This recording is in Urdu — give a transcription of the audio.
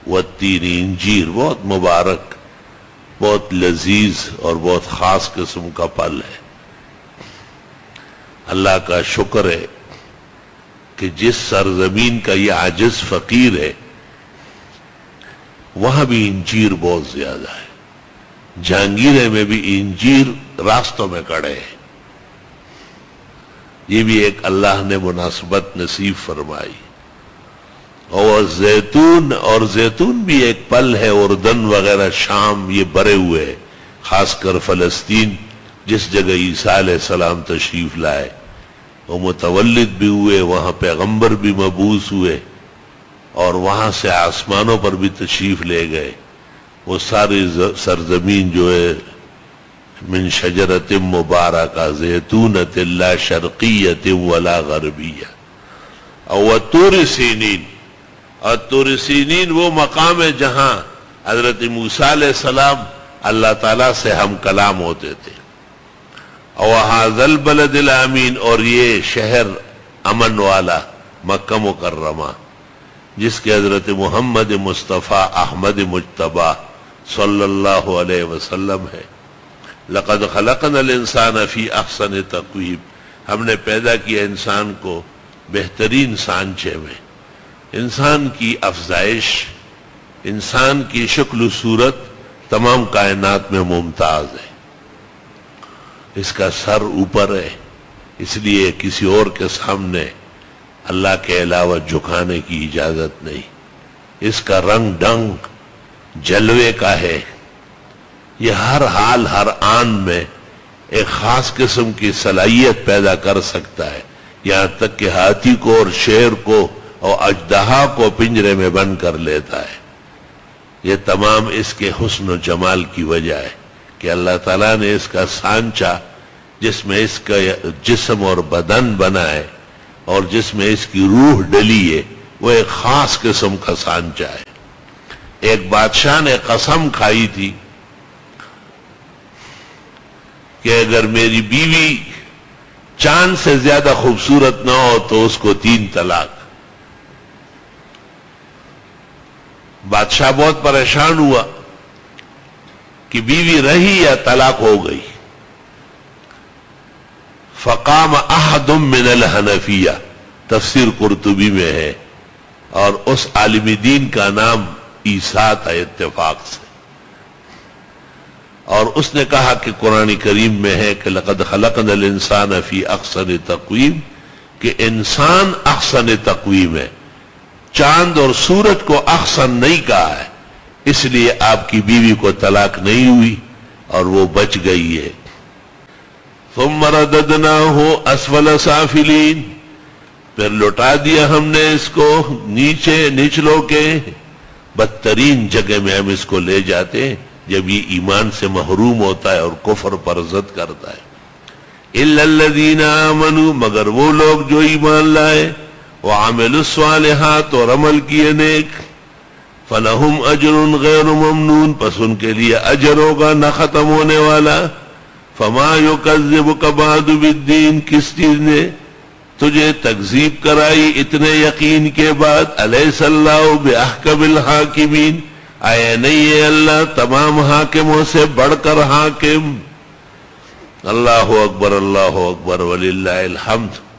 والتین انجیر بہت مبارک، بہت لذیذ اور بہت خاص قسم کا پھل ہے۔ اللہ کا شکر ہے کہ جس سرزمین کا یہ عاجز فقیر ہے وہاں بھی انجیر بہت زیادہ ہے۔ جہانگیرے میں بھی انجیر راستوں میں کڑے ہیں۔ یہ بھی ایک اللہ نے مناسبت نصیب فرمائی۔ اور زیتون بھی ایک پھل ہے، اردن وغیرہ شام یہ بھرے ہوئے ہیں، خاص کر فلسطین جس جگہ عیسیٰ علیہ السلام تشریف لائے، وہ متولد بھی ہوئے، وہاں پیغمبر بھی مبعوث ہوئے اور وہاں سے آسمانوں پر بھی تشریف لے گئے۔ وہ ساری سرزمین جو ہے من شجرت مبارکہ زیتونۃ لا شرقیۃ ولا غربیہ، اور طور سینین، اور طور سینین وہ مقام ہے جہاں حضرت موسیٰ علیہ السلام اللہ تعالیٰ سے ہم کلام ہوتے تھے۔ وَهَذَا الْبَلَدِ الْأَمِينَ، اور یہ شہر امن والا مکہ مکرمہ جس کے حضرت محمد مصطفیٰ احمد مجتبیٰ صلی اللہ علیہ وسلم ہے۔ لَقَدْ خَلَقْنَا الْإِنسَانَ فِي أَحْسَنِ تَقْوِيمٍ، ہم نے پیدا کیا انسان کو بہترین سانچے میں۔ انسان کی افزائش، انسان کی شکل و صورت تمام کائنات میں ممتاز ہے۔ اس کا سر اوپر ہے، اس لیے کسی اور کے سامنے اللہ کے علاوہ جھکانے کی اجازت نہیں۔ اس کا رنگ ڈنگ جلوے کا ہے، یہ ہر حال ہر آن میں ایک خاص قسم کی صلاحیت پیدا کر سکتا ہے، یہاں تک کہ ہاتھی کو اور شیر کو اور اژدہا کو پنجرے میں بند کر لیتا ہے۔ یہ تمام اس کے حسن و جمال کی وجہ ہے کہ اللہ تعالیٰ نے اس کا سانچہ جس میں اس کا جسم اور بدن بنا ہے اور جس میں اس کی روح ڈلی ہے وہ ایک خاص قسم کا سانچہ ہے۔ ایک بادشاہ نے قسم کھائی تھی کہ اگر میری بیوی چاند سے زیادہ خوبصورت نہ ہو تو اس کو 3 طلاق۔ بادشاہ بہت پریشان ہوا کہ بیوی رہی یا طلاق ہو گئی۔ فقام احد من الحنفیہ، تفسیر قرطبی میں ہے، اور اس عالم دین کا نام عیسیٰ تھا اتفاق سے، اور اس نے کہا کہ قرآن کریم میں ہے کہ لقد خلقنا الانسان فی احسن تقویم، کہ انسان احسن تقویم ہے، چاند اور سورج کو احسن نہیں کہا ہے، اس لیے آپ کی بیوی کو طلاق نہیں ہوئی اور وہ بچ گئی ہے۔ ثم رددناہ اسفل سافلین، پھر لوٹا دیا ہم نے اس کو نیچے نچلوں کے بدترین جگہ میں ہم اس کو لے جاتے ہیں جب یہ ایمان سے محروم ہوتا ہے اور کفر پر ضد کرتا ہے۔ الا الذین آمنوا، مگر وہ لوگ جو ایمان لائے، وعملوا الصالحات، اور عمل کیے نیک، فلہم اجر غیر ممنون، پس ان کے لیے اجر ہوگا نہ ختم ہونے والا۔ فما یکذبک بعد بالدین، کس چیز نے تجھے تکذیب کرائی اتنے یقین کے بعد؟ الیس اللہ باحکم الحاکمین، آیا نہیں ہے اللہ تمام حاکموں سے بڑھ کر حاکم؟ اللہ اکبر وللہ الحمد۔